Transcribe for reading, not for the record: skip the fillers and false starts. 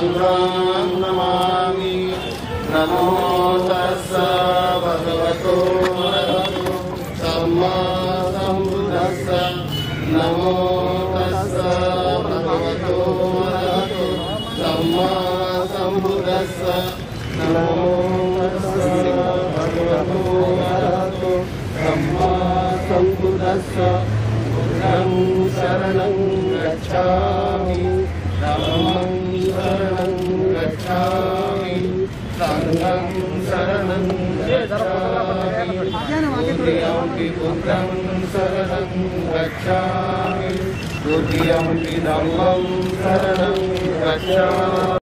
संघं नमामि। नमो तस्सा भगवतो अरहतो सम्मा सम्बुद्धस्सा। नमो तस्सा भगवतो अरहतो सम्मा सम्बुद्धस्सा। नमो तस्सा भगवतो अरहतो सम्मा सम्बुद्धस्सा। बुद्धं शरणं गच्छामि धम्मं शरणं गच्छामि संघं शरणं गच्छामि द्वितीयंपि बुद्धं शरणं गच्छामि तृतीयंपि धम्मं शरणं गच्छामि।